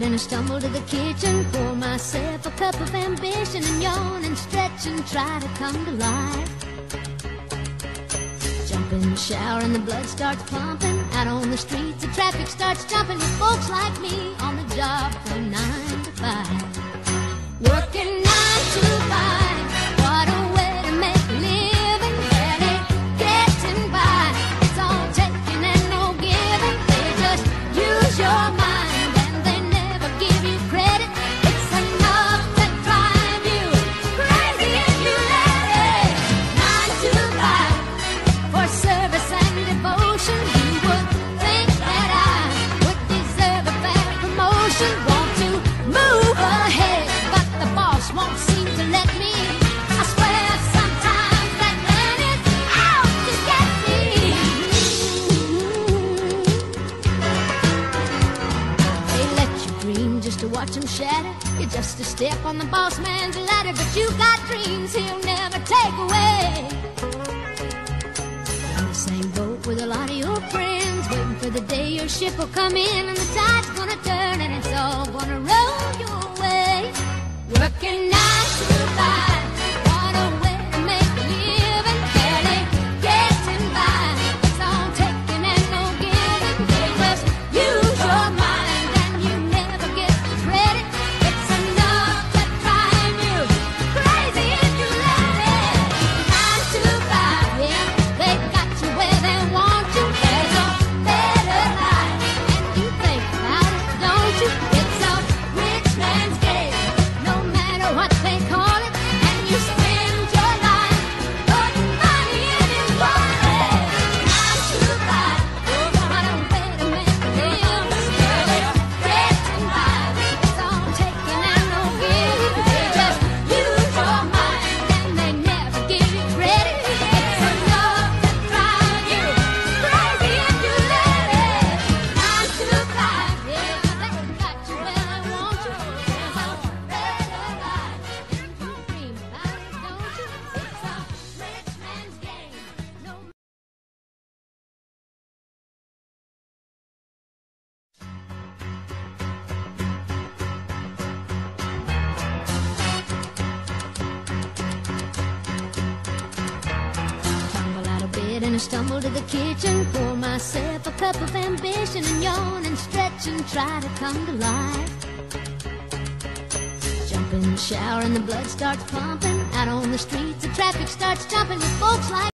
and I stumble to the kitchen, pour myself a cup of ambition, and yawn and stretch and try to come to life. Jump in the shower and the blood starts pumping. Out on the streets the traffic starts jumping with folks like me on the job from 9 to 5. Working 9 to 5, what a way to make a living. Barely getting by, it's all taking and no giving. They just use your mind and they never give you credit. It's enough to drive you crazy if you let it. 9 to 5 for service and devotion. You would think that I would deserve a fair promotion. Want to move ahead, but the boss won't seem to let me. I swear sometimes that man is out to get me. They let you dream just to watch them shatter. You're just a step on the boss man's ladder, but you got dreams he'll never take away. In the same boat with a lot of your friends, waiting for the day your ship will come in and the tide's gonna turn and it's all gonna roll your way. Working 9 to 5, what a way to make a living. Barely getting by, it's all taking and no giving. They just use your mind and you never get the credit. It's enough to drive you crazy if you let it. 9 to 5, yeah, they got you where they want you. There's a better life, and you think about it, don't you? It's a rich man's game, no matter what they call it. And you spend your life putting money in his wallet. 9 to 5, what a way to make a living. Barely getting by, it's all taking and no giving. They just use your mind and they never give you credit. It's enough to drive you crazy if you let it. 9 to 5, yeah, they got you where they want you. There's a better life, and you dream about it, don't you? It's a rich man's game, no. Tumble out of bed and I stumble to the kitchen, pour myself a cup of ambition, and yawn and stretch and try to come to life. Jump in the shower and the blood starts pumping. Out on the streets the traffic starts jumping with folks like